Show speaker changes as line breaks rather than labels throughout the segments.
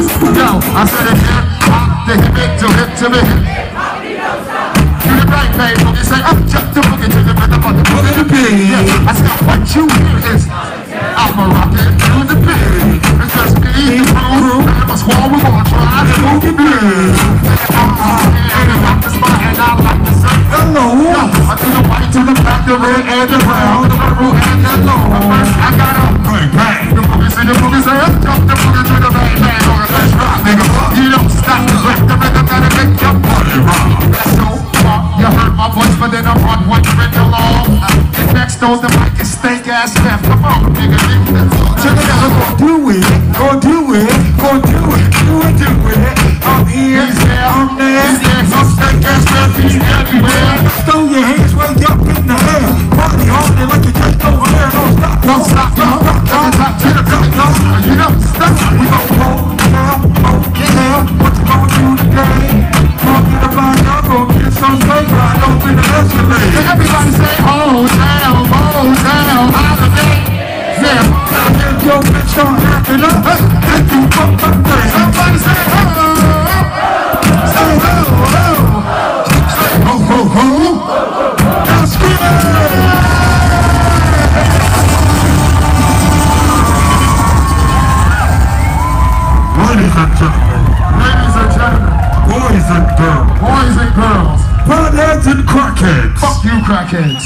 Yo, I said it hip hop, the hip to me. Do the right thing, boogie, say up, jump the boogie to the rhythm of the boogie to beat. Yeah, I said what you hear is I'm a rockin' to the beat. It's just me, the crew, and my squad, we gonna try to move the beat. And I rock the spot and I like to say hello. I do the white to the black, the red and the brown, the purple and the yellow. First I got a bang bang. The boogie say up, jump the boogie to the bang bang. Let's rock, nigga. You don't stop the rhythm gotta make your body rock. That's so far. You heard my voice, but then I run one ring along. Next on the mic is stank ass left. Come on, nigga. Check it out. Go do it. Go do it. Go do it. Do it. I'm here. He's there. I'm there. He's there. So stank ass left. He's everywhere. Throw your hands way up in the air. Party hard like you just don't care. Don't stop. Don't stop. Don't stop. To the top. You don't stop. We gon' hold down. Hold down. What you gonna do today? Gonna get a body up. Gonna get some steak. Right over the escalade. Everybody say, hold down, holiday. Yeah, if your bitch don't happen up, then you fuck my brain. Somebody say, ho, say ho, ho. Say ho, ho, ho. Now scream it. Ladies and gentlemen, boys and girls, potheads and crackheads. Fuck you, crackheads.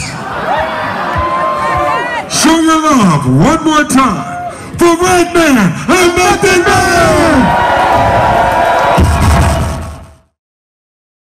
Show your love one more time for Redman and nothing better.